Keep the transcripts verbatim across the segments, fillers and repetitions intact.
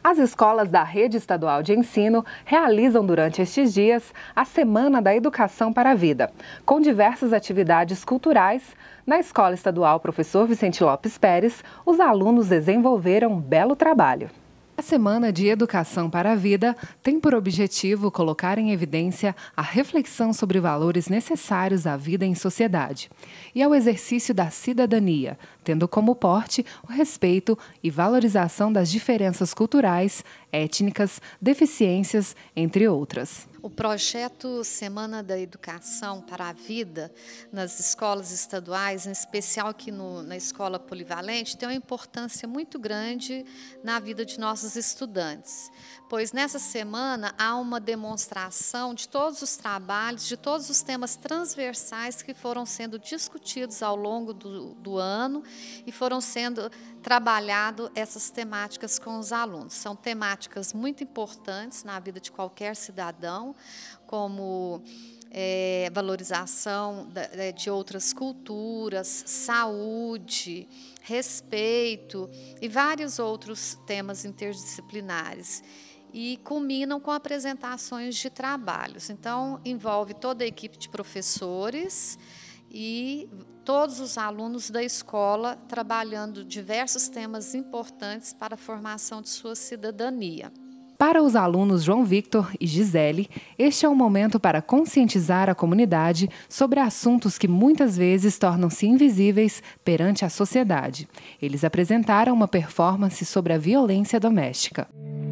As escolas da Rede Estadual de Ensino realizam durante estes dias a Semana da Educação para a Vida, com diversas atividades culturais. Na Escola Estadual Professor Vicente Lopes Pérez, os alunos desenvolveram um belo trabalho. A Semana de Educação para a Vida tem por objetivo colocar em evidência a reflexão sobre valores necessários à vida em sociedade e ao exercício da cidadania, tendo como porte o respeito e valorização das diferenças culturais, étnicas, deficiências, entre outras. O projeto Semana da Educação para a Vida nas escolas estaduais, em especial aqui no, na Escola Polivalente, tem uma importância muito grande na vida de nossos estudantes, pois nessa semana há uma demonstração de todos os trabalhos, de todos os temas transversais que foram sendo discutidos ao longo do, do ano e foram sendo trabalhado essas temáticas com os alunos. São temáticas muito importantes na vida de qualquer cidadão, como é, valorização de outras culturas, saúde, respeito e vários outros temas interdisciplinares. E culminam com apresentações de trabalhos. Então, envolve toda a equipe de professores e todos os alunos da escola trabalhando diversos temas importantes para a formação de sua cidadania. Para os alunos João Victor e Gisele, este é um momento para conscientizar a comunidade sobre assuntos que muitas vezes tornam-se invisíveis perante a sociedade. Eles apresentaram uma performance sobre a violência doméstica.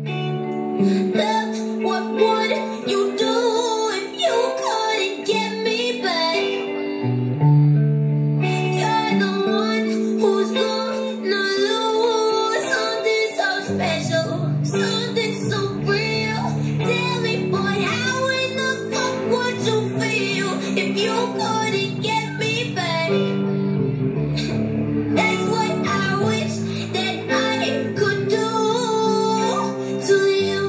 Love, what would you do if you couldn't get me back? You're the one who's gonna lose something so special, something so real. Tell me, boy, how in the fuck would you feel if you couldn't get me back? That's what I wish that I could do to you.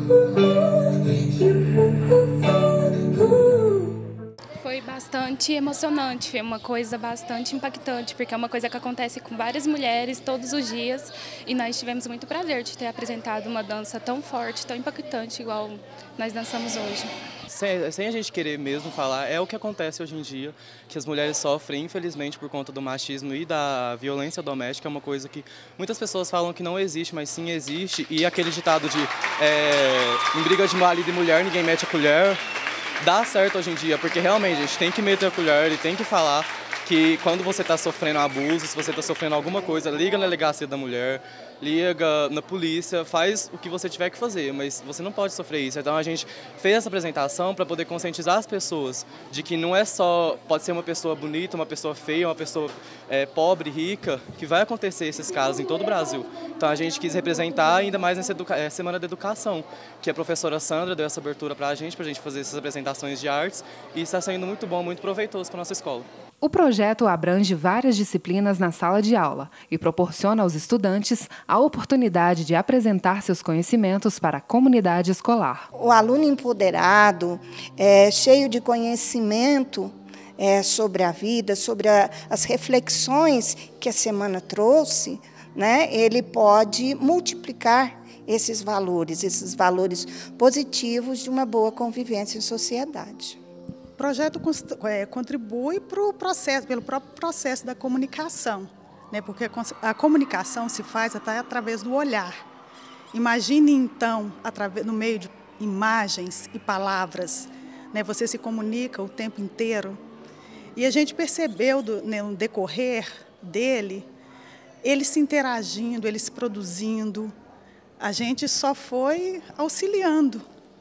Foi bastante emocionante, foi uma coisa bastante impactante, porque é uma coisa que acontece com várias mulheres todos os dias e nós tivemos muito prazer de ter apresentado uma dança tão forte, tão impactante, igual nós dançamos hoje. Sem, sem a gente querer mesmo falar, é o que acontece hoje em dia, que as mulheres sofrem, infelizmente, por conta do machismo e da violência doméstica. É uma coisa que muitas pessoas falam que não existe, mas sim existe. E aquele ditado de é, em briga de marido e mulher, ninguém mete a colher, dá certo hoje em dia, porque realmente a gente tem que meter a colher e tem que falar que quando você está sofrendo abuso, se você está sofrendo alguma coisa, liga na delegacia da mulher, liga na polícia, faz o que você tiver que fazer, mas você não pode sofrer isso. Então a gente fez essa apresentação para poder conscientizar as pessoas de que não é só, pode ser uma pessoa bonita, uma pessoa feia, uma pessoa é, pobre, rica, que vai acontecer esses casos em todo o Brasil. Então a gente quis representar ainda mais nessa educa- é, Semana da Educação, que a professora Sandra deu essa abertura para a gente, para a gente fazer essas apresentações de artes, e está sendo muito bom, muito proveitoso para a nossa escola. O projeto abrange várias disciplinas na sala de aula e proporciona aos estudantes a oportunidade de apresentar seus conhecimentos para a comunidade escolar. O aluno empoderado, é, cheio de conhecimento é, sobre a vida, sobre a, as reflexões que a semana trouxe, né, ele pode multiplicar esses valores, esses valores positivos de uma boa convivência em sociedade. O projeto contribui para o processo, pelo próprio processo da comunicação, né? Porque a comunicação se faz até através do olhar. Imagine, então, através, no meio de imagens e palavras, né? Você se comunica o tempo inteiro. E a gente percebeu, do, né, no decorrer dele, ele se interagindo, ele se produzindo. A gente só foi auxiliando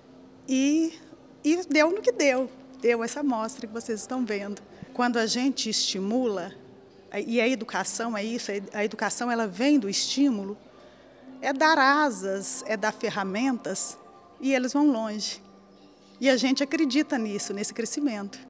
e, e deu no que deu. Deu essa amostra que vocês estão vendo. Quando a gente estimula, e a educação é isso, a educação ela vem do estímulo, é dar asas, é dar ferramentas, e eles vão longe. E a gente acredita nisso, nesse crescimento.